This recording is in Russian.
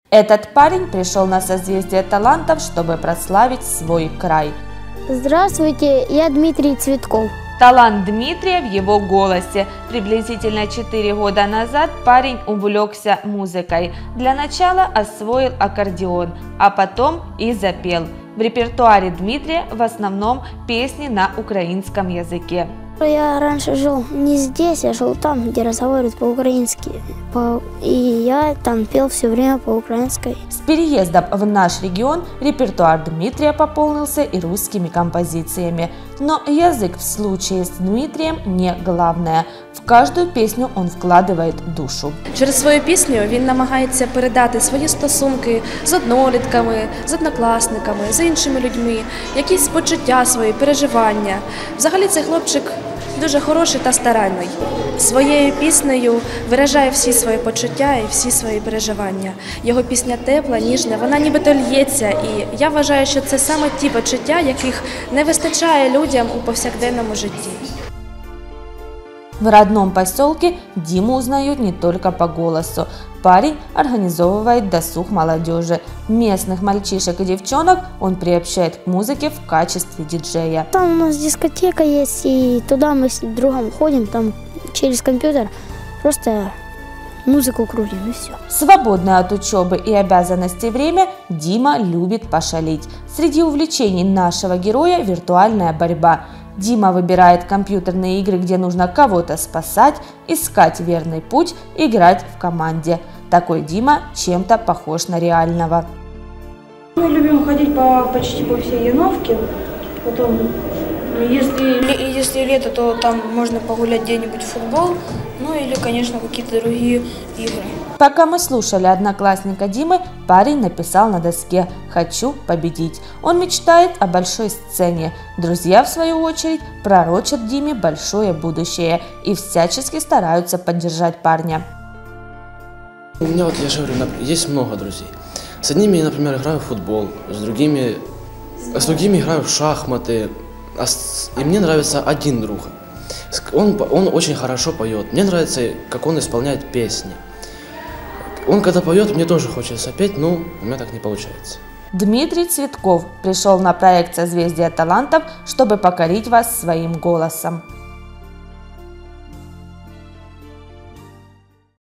Этот парень пришел на созвездие талантов, чтобы прославить свой край. Здравствуйте, я Дмитрий Цветков. Талант Дмитрия в его голосе. Приблизительно 4 года назад парень увлекся музыкой. Для начала освоил аккордеон, а потом и запел. В репертуаре Дмитрия в основном песни на украинском языке. Я раньше жил не здесь, я жил там, где разговаривают по-украински. И я там пел все время по-украински. С переездом в наш регион репертуар Дмитрия пополнился и русскими композициями. Но язык в случае с Дмитрием не главное. В каждую песню он вкладывает душу. Через свою пісню він намагається передати свої стосунки з однолітками, з однокласниками, з іншими людьми, якісь почуття свої, переживання. Взагалі цей хлопчик дуже хороший та старанний. Своєю піснею виражає всі свої почуття і всі свої переживання. Його пісня тепла, ніжна, вона нібито л'ється. І я вважаю, що це саме ті почуття, яких не вистачає людям у повсякденному житті. В родном поселке Диму узнают не только по голосу. Парень организовывает досуг молодежи. Местных мальчишек и девчонок он приобщает к музыке в качестве диджея. Там у нас дискотека есть, и туда мы с другом ходим, там через компьютер просто музыку крутим и все. Свободное от учебы и обязанностей время Дима любит пошалить. Среди увлечений нашего героя виртуальная борьба. Дима выбирает компьютерные игры, где нужно кого-то спасать, искать верный путь, играть в команде. Такой Дима чем-то похож на реального. Мы любим ходить почти по всей Яновке. Потом, если лето, то там можно погулять где-нибудь в футбол. Ну или, конечно, какие-то другие игры. Пока мы слушали одноклассника Димы, парень написал на доске «Хочу победить». Он мечтает о большой сцене. Друзья, в свою очередь, пророчат Диме большое будущее и всячески стараются поддержать парня. У меня, вот я же говорю, есть много друзей. С одними я, например, играю в футбол, с другими играю в шахматы. И мне нравится один друг. Он очень хорошо поет. Мне нравится, как он исполняет песни. Он когда поет, мне тоже хочется петь, но у меня так не получается. Дмитрий Цветков пришел на проект «Созвездие талантов», чтобы покорить вас своим голосом.